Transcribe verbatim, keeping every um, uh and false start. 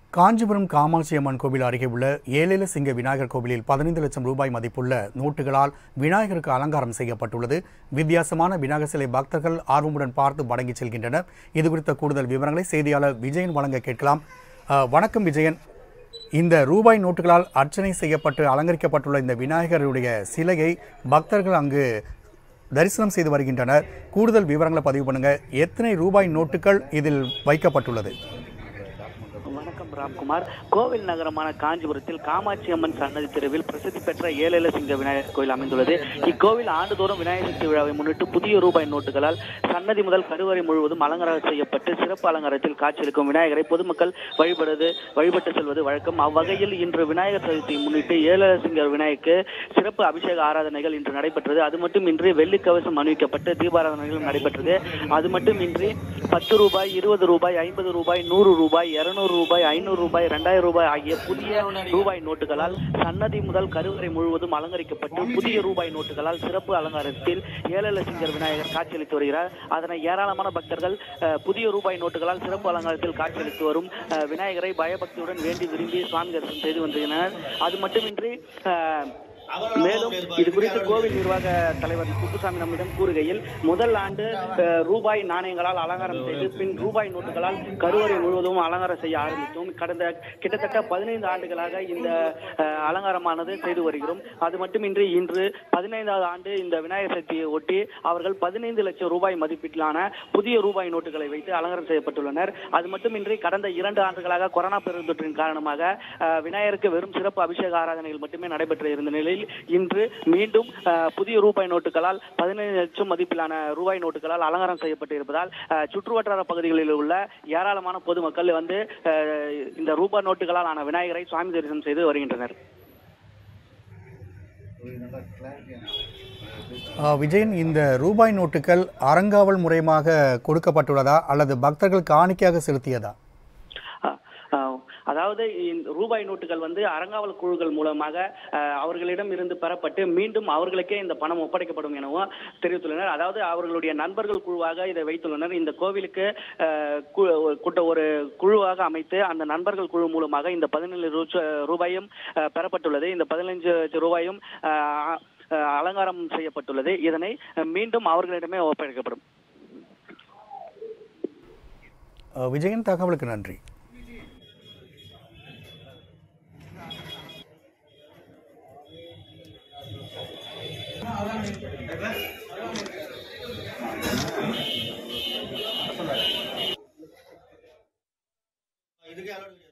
காஞ்சிபுரம் காமாட்சி அம்மன் கோவில் அருகே உள்ள ஏழேல சிங்க விநாயகர் கோவிலில் பதினைந்து லட்சம் ரூபாய் மதிப்புள்ள நோட்டுகளால் விநாயகருக்கு அலங்காரம் செய்யப்பட்டுள்ளது. வித்தியாசமான விநாயகர் சிலை பக்தர்கள் ஆர்வமுடன் பார்த்து வணங்கி செல்கின்றனர். இதுகுறித்த கூடுதல் விவரங்களை செய்தியாளர் விஜயன் வழங்க கேட்கலாம். வணக்கம் விஜயன். இந்த ரூபாய் நோட்டுகளால் அர்ச்சனை செய்யப்பட்டு அலங்கரிக்கப்பட்டுள்ள இந்த விநாயகருடைய சிலையை பக்தர்கள் அங்கு தரிசனம் செய்து வருகின்றனர். கூடுதல் விவரங்களை பதிவு பண்ணுங்க. எத்தனை ரூபாய் நோட்டுகள் இதில் வைக்கப்பட்டுள்ளது? வணக்கம் ராம்குமார். கோவில் நகரமான காஞ்சிபுரத்தில் காமாட்சி அம்மன் சன்னதி தெருவில் பிரசித்தி பெற்ற ஏழேல சிங்க விநாயகர் கோயில் அமைந்துள்ளது. இக்கோவில் ஆண்டுதோறும் விநாயகர் சதுர்த்தி விழாவை முன்னிட்டு புதிய ரூபாய் நோட்டுகளால் சன்னதி முதல் கருவறை முழுவதும் அலங்காரம் செய்யப்பட்டு சிறப்பு அலங்காரத்தில் காட்சியளிக்கும் விநாயகரை பொதுமக்கள் வழிபடுவது வழிபட்டு செல்வது வழக்கம். அவ்வகையில் இன்று விநாயகர் சதுர்த்தியை முன்னிட்டு ஏழேல சிங்கர் விநாயகருக்கு சிறப்பு அபிஷேக ஆராதனைகள் இன்று நடைபெற்றது. அது மட்டுமின்றி வெள்ளி கவசம் அணிவிக்கப்பட்டு தீபாராதனைகளும் நடைபெற்றது. அது மட்டுமின்றி பத்து ரூபாய், இருபது ரூபாய், ஐம்பது ரூபாய், நூறு ரூபாய், இருநூறு ரூபாய், ஐநூறு ரூபாய், இரண்டாயிரம் ரூபாய் ஆகிய புதிய ரூபாய் நோட்டுகளால் சன்னதி முதல் கருவறை முழுவதும் அலங்கரிக்கப்பட்டு புதிய ரூபாய் நோட்டுகளால் சிறப்பு அலங்காரத்தில் ஏழேல சிங்கர் விநாயகர் காட்சியளித்து வருகிறார். அதனை ஏராளமான பக்தர்கள் புதிய ரூபாய் நோட்டுகளால் சிறப்பு அலங்காரத்தில் காட்சியளித்து வரும் விநாயகரை பயபக்தியுடன் வேண்டி விரும்பி சுவாமி தரிசனம் செய்து வந்திருந்தனர். அது மட்டுமின்றி மேலும் இது குறித்து கோவில் நிர்வாக தலைவர் குப்புசாமி நம்மிடம் கூறுகையில், முதல் ஆண்டு ரூபாய் நாணயங்களால் அலங்காரம் செய்து பின் ரூபாய் நோட்டுகளால் கருவறை முழுவதும் அலங்காரம் செய்ய ஆரம்பித்தோம். கடந்த கிட்டத்தட்ட பதினைந்து ஆண்டுகளாக இந்த அலங்காரமானது செய்து வருகிறோம். அது மட்டுமின்றி இன்று பதினைந்தாவது ஆண்டு இந்த விநாயகர் சதுர்த்தியை ஒட்டி அவர்கள் பதினைந்து லட்சம் ரூபாய் மதிப்பீட்டிலான புதிய ரூபாய் நோட்டுகளை வைத்து அலங்காரம் செய்யப்பட்டுள்ளனர். அது மட்டுமின்றி கடந்த இரண்டு ஆண்டுகளாக கொரோனா பெருந்தொற்றின் காரணமாக விநாயகருக்கு வெறும் சிறப்பு அபிஷேக ஆராதனைகள் மட்டுமே நடைபெற்று இருந்த நிலையில் இன்று மீண்டும் புதிய ரூபாய் நோட்டுகளால் பதினைந்து லட்சம் மதிப்பிலான ரூபாய் நோட்டுகளால் அலங்காரம் செய்யப்பட்டு இருப்பதால் சுற்றுவட்டார பகுதிகளில் உள்ள ஏராளமான பொதுமக்கள் வந்து இந்த ரூபாய் நோட்டுகளால் ஆன விநாயகரை சுவாமி தரிசனம் செய்து வருகின்றனர். விஜயன், இந்த ரூபாய் நோட்டுகள் அறங்காவல் முறையாக கொடுக்கப்பட்டுள்ளதா அல்லது பக்தர்கள் காணிக்கையாக செலுத்தியதா? அதாவது ரூபாய் நோட்டுகள் வந்து அறங்காவல் குழுக்கள் மூலமாக அவர்களிடம் இருந்து பெறப்பட்டு மீண்டும் அவர்களுக்கே இந்த பணம் ஒப்படைக்கப்படும் எனவும் தெரிவித்துள்ளனர். அதாவது அவர்களுடைய நண்பர்கள் குழுவாக இதை வைத்துள்ளனர். இந்த கோவிலுக்கு கூட்ட ஒரு குழுவாக அமைத்து அந்த நண்பர்கள் குழு மூலமாக இந்த பதினேழு ரூபாயும் பெறப்பட்டுள்ளது. இந்த பதினைஞ்சு ரூபாயும் அலங்காரம் செய்யப்பட்டுள்ளது. இதனை மீண்டும் அவர்களிடமே ஒப்படைக்கப்படும். விஜயன், தகவலுக்கு நன்றி. இதுக்கு